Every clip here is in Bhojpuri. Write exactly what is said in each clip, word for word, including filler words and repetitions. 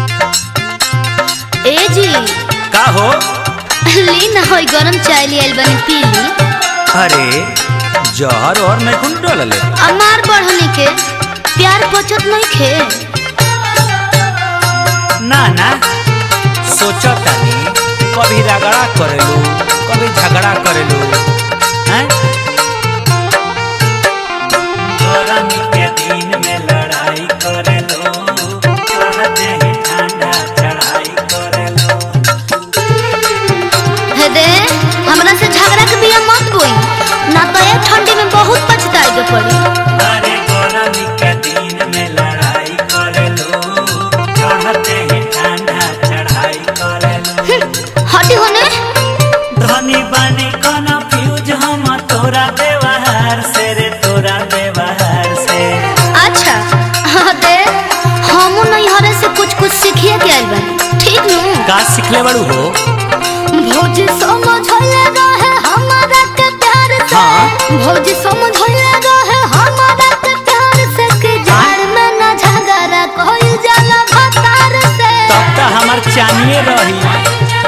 ए जी का हो? ली ना होई गरम चाय लियल बनी पी ली। अरे जहर और नहीं खून डालले अमार बढ़ने के प्यार पचत नहीं खे। ना ना सोचो तानी कभी रगड़ा करेलू कभी झगड़ा करेलू हैं? गरमी के दिन में लड़ाई करेलो कहते हैं ठंडा चढ़ाई करेलो। हे दे हमरा से झगड़ा के बिया मत बोई ना तो ये ठंडी में बहुत पछताए के पड़ी। अरे गरमी के दिन में लड़ाई करेलो कहते हैं ठंडा चढ़ाई करेलो। हटी होने धनी बनी कोना फ्यूज हम तोरा व्यवहार से रे तोरा व्यवहार से। अच्छा हाँ दे हम नहीं हरे से कुछ कुछ सीखिए के आइल बनी ठीक नु। का सीखले बड़ू हो? भौजी समझले रहे हमारा के प्यार से। हाँ? भौजी समझले रहे हमारा के प्यार से कि जाड़ में न झगड़ा कोई जाला भतार से। तब तो हमार चानिए रही।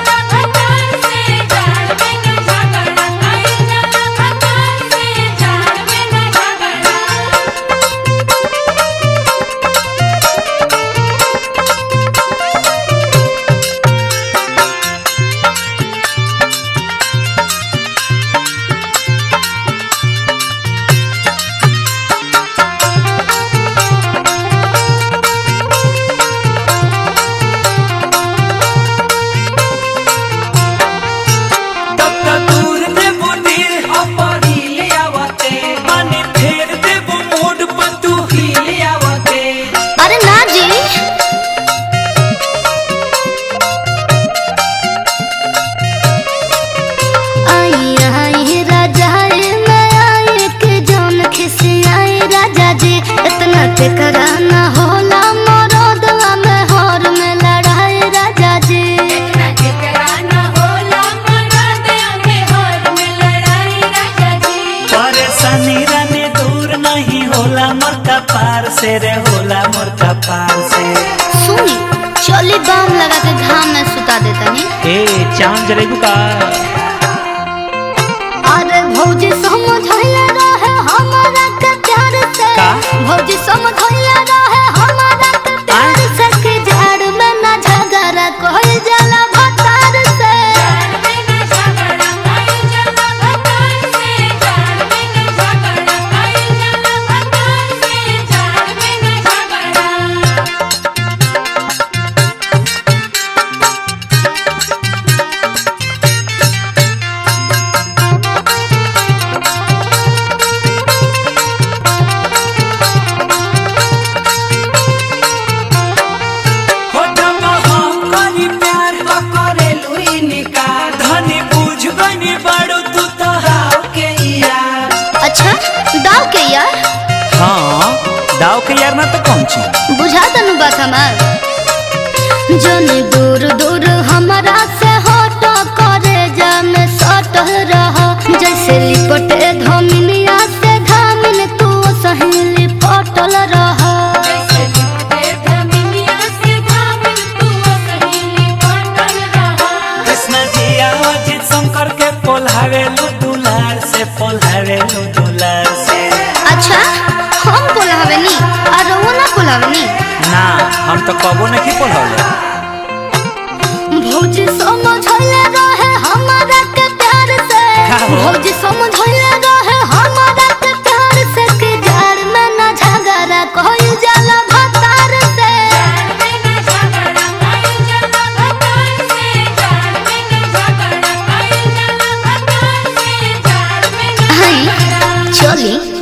अरे ना जी आई आई राजा मैं आई के जौन खिसियाई राजा जी इतना के कराना होला मरदवा में हर में लड़ाई राजा जी। इतना के कराना होला मरदवा में हर में लड़ाई राजा जी। परेशानी रहने दूर नहीं होला मोरका पार से रे होला मोरका पार से। सुनी चली बाम लगा के घाम में सुता देता नहीं। ए चांद जलेबू का अरे भौजी समझले रहे हमारा के प्यार से। का? भौजी समझले रहे हमारा के प्यार से कि जाड़ में न झगड़ा कोई जाला भतार से। हो जब हम करी प्यार तो करेलू इनकार धनी बुझ गनी बड़ू तू तो हाव के यार। अच्छा दाव के यार हाँ दाव के यार ना तो कौन ची बुझा तनु बात हमार। जनी दूर दूर हमारा से हट करे जा में सट रह जैसे लिपटे धमिनिया से धामिन तू सही लिपटल रह। कृष्ण जी अजित शंकर के पोल्हावेलू दुलार से पोल्हावेलू दुलार से। अच्छा हम बोलावे नी और वो ना बोलावे नी। ना हम तो कबो नहीं पोल्हावले। भौजी समझले रहे हमारा के प्यार से। का हो? भौजी समझले रहे हमारा के प्यार से कि जाड़ में न झगड़ा कोई जाला भतार से। आई चली